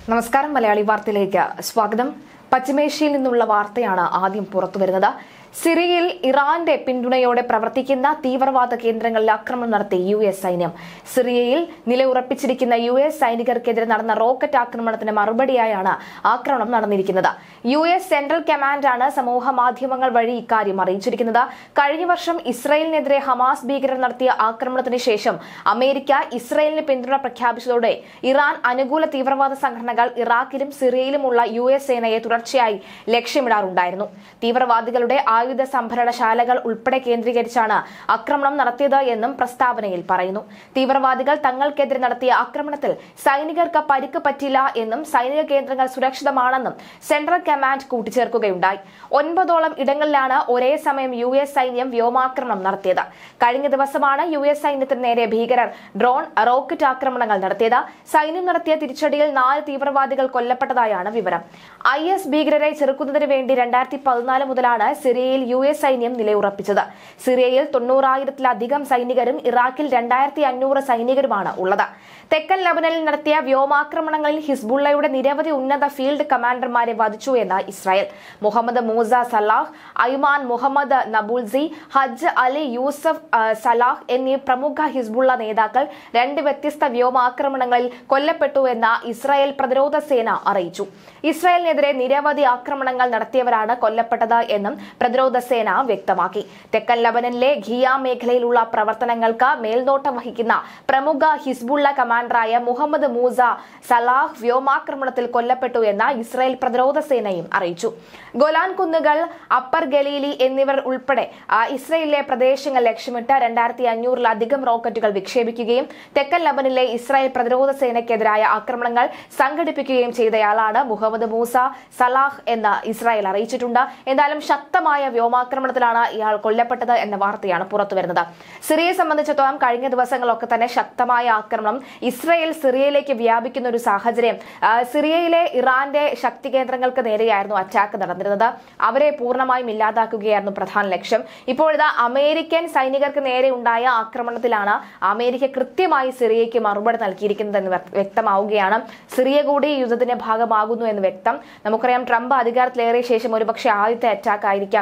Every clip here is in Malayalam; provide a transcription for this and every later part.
നമസ്കാരം മലയാളി വാർത്തയിലേക്ക് സ്വാഗതം. പശ്ചിമേഷ്യയിൽ നിന്നുള്ള വാർത്തയാണ് ആദ്യം പുറത്തുവരുന്നത്. സിറിയയിൽ ഇറാന്റെ പിന്തുണയോടെ പ്രവർത്തിക്കുന്ന തീവ്രവാദ കേന്ദ്രങ്ങളിൽ ആക്രമണം നടത്തി US സൈന്യം. സിറിയയിൽ നിലയുറപ്പിച്ചിരിക്കുന്ന US സൈനികർക്കെതിരെ നടന്ന റോക്കറ്റ് ആക്രമണത്തിന് മറുപടിയായാണ് ആക്രമണം നടന്നിരിക്കുന്നത്. US സെൻട്രൽ കമാൻഡാണ് സമൂഹ മാധ്യമങ്ങൾ വഴി ഇക്കാര്യം അറിയിച്ചിരിക്കുന്നത്. കഴിഞ്ഞ വർഷം ഇസ്രായേലിനെതിരെ ഹമാസ് ഭീകരർ നടത്തിയ ആക്രമണത്തിന് ശേഷം അമേരിക്ക ഇസ്രായേലിന് പിന്തുണ പ്രഖ്യാപിച്ചതോടെ ഇറാൻ അനുകൂല തീവ്രവാദ സംഘടനകൾ ഇറാഖിലും സിറിയയിലുമുള്ള US സേനയെ തുടർച്ചയായി ലക്ഷ്യമിടാറുണ്ടായിരുന്നു. തീവ്രവാദികളുടെ ആയുധ സംഭരണശാലകൾ ഉൾപ്പെടെ കേന്ദ്രീകരിച്ചാണ് ആക്രമണം നടത്തിയത് എന്നും പ്രസ്താവനയിൽ പറയുന്നു. തീവ്രവാദികൾ തങ്ങൾക്കെതിരെ നടത്തിയ ആക്രമണത്തിൽ സൈനികർക്ക് പരിക്ക് പറ്റില്ല എന്നും സൈനിക കേന്ദ്രങ്ങൾ സുരക്ഷിതമാണെന്നും സെൻട്രൽ കമാൻഡ് കൂട്ടിച്ചേർക്കുകയുണ്ടായി. 9ഓളം ഇടങ്ങളിലാണ് ഒരേ സമയം US സൈന്യം വ്യോമാക്രമണം നടത്തിയത്. കഴിഞ്ഞ ദിവസമാണ് US സൈന്യത്തിന് നേരെ ഭീകരർ ഡ്രോൺ, റോക്കറ്റ് ആക്രമണങ്ങൾ നടത്തിയത്. സൈന്യം നടത്തിയ തിരിച്ചടിയിൽ 4 തീവ്രവാദികൾ കൊല്ലപ്പെട്ടതായാണ് വിവരം. IS ഭീകരരെ ചെറുക്കുന്നതിന് വേണ്ടി 2014 മുതലാണ് സിറിയയിൽ US സൈന്യം നിലയുറപ്പിച്ചത്. സിറിയയിൽ 90,000-ലധികം സൈനികരും ഇറാഖിൽ 2,500 സൈനികരുമാണ് ഉള്ളത്. തെക്കൻ ലബനനിൽ നടത്തിയ വ്യോമാക്രമണങ്ങളിൽ ഹിസ്ബുള്ളയുടെ നിരവധി ഉന്നത ഫീൽഡ് കമാൻഡർമാരെ വധിച്ചു എന്ന് ഇസ്രായേൽ. മുഹമ്മദ് മൂസ സലാഹ്, അയ്മാൻ മുഹമ്മദ് നബുൽസി, ഹജ്ജ് അലി യൂസഫ് സലാഹ് എന്നീ പ്രമുഖ ഹിസ്ബുള്ള നേതാക്കൾ 2 വ്യത്യസ്ത വ്യോമാക്രമണങ്ങളിൽ കൊല്ലപ്പെട്ടു എന്ന് ഇസ്രായേൽ പ്രതിരോധ സേന അറിയിച്ചു. ഇസ്രായേലിനെതിരെ നിരവധി ആക്രമണങ്ങൾ നടത്തിയവരാണ് കൊല്ലപ്പെട്ടത് എന്നും പ്രതിരോധ സേന വ്യക്തമാക്കി. തെക്കൻ ലബനനിലെ ഖിയ മേഖലയിലുള്ള പ്രവർത്തനങ്ങൾക്ക് മേൽനോട്ടം വഹിക്കുന്ന പ്രമുഖ ഹിസ്ബുള്ള കമാൻഡറായ മുഹമ്മദ് മൂസ സലാഹ് വ്യോമാക്രമണത്തിൽ കൊല്ലപ്പെട്ടു എന്ന് ഇസ്രായേൽ പ്രതിരോധ സേനയും അറിയിച്ചു. ഗോലാൻ കുന്നുകൾ, അപ്പർ ഗലീലി എന്നിവർ ഉൾപ്പെടെ ഇസ്രായേലിലെ പ്രദേശങ്ങൾ ലക്ഷ്യമിട്ട് 2,500-ലധികം റോക്കറ്റുകൾ വിക്ഷേപിക്കുകയും തെക്കൻ ലബനനിലെ ഇസ്രായേൽ പ്രതിരോധ സേനയ്ക്കെതിരായ ആക്രമണങ്ങൾ സംഘടിപ്പിക്കുകയും ചെയ്തയാളാണ് മുഹമ്മദ് മൂസ സലാഹ് എന്ന് ഇസ്രായേൽ അറിയിച്ചിട്ടുണ്ട്. എന്തായാലും ശക്തമായ വ്യോമാക്രമണത്തിലാണ് ഇയാൾ കൊല്ലപ്പെട്ടത് എന്ന വാർത്തയാണ് പുറത്തുവരുന്നത്. സിറിയയെ സംബന്ധിച്ചിടത്തോളം കഴിഞ്ഞ ദിവസങ്ങളൊക്കെ തന്നെ ശക്തമായ ആക്രമണം ഇസ്രായേൽ സിറിയയിലേക്ക് വ്യാപിക്കുന്ന ഒരു സാഹചര്യം. സിറിയയിലെ ഇറാന്റെ ശക്തി കേന്ദ്രങ്ങൾക്ക് നേരെയായിരുന്നു അറ്റാക്ക് നടന്നിരുന്നത്. അവരെ പൂർണ്ണമായും ഇല്ലാതാക്കുകയായിരുന്നു പ്രധാന ലക്ഷ്യം. ഇപ്പോഴിതാ അമേരിക്കൻ സൈനികർക്ക് നേരെ ഉണ്ടായ ആക്രമണത്തിലാണ് അമേരിക്ക കൃത്യമായി സിറിയയ്ക്ക് മറുപടി നൽകിയിരിക്കുന്നതെന്ന് വ്യക്തമാവുകയാണ്. സിറിയ കൂടി യുദ്ധത്തിന്റെ ഭാഗമാകുന്നു എന്ന് വ്യക്തം. നമുക്കറിയാം, ട്രംപ് അധികാരത്തിലേറിയ ശേഷം ഒരുപക്ഷെ ആദ്യത്തെ അറ്റാക്ക് ആയിരിക്കാം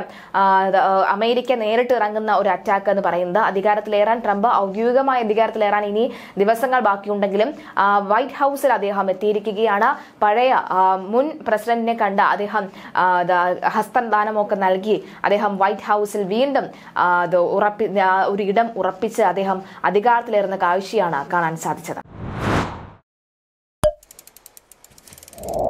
അമേരിക്ക നേരിട്ട് ഇറങ്ങുന്ന ഒരു അറ്റാക്ക് എന്ന് പറയുന്നത്. അധികാരത്തിലേറാൻ ട്രംപ് ഔദ്യോഗികമായ അധികാരത്തിലേറാൻ ഇനി ദിവസങ്ങൾ ബാക്കിയുണ്ടെങ്കിലും വൈറ്റ് ഹൌസിൽ അദ്ദേഹം എത്തിയിരിക്കുകയാണ്. പഴയ മുൻ പ്രസിഡന്റിനെ കണ്ട അദ്ദേഹം ഹസ്തദാനമൊക്കെ നൽകി അദ്ദേഹം വൈറ്റ് ഹൌസിൽ വീണ്ടും ഒരു ഇടം ഉറപ്പിച്ച് അദ്ദേഹം അധികാരത്തിലേറുന്ന കാഴ്ചയാണ് കാണാൻ സാധിച്ചത്.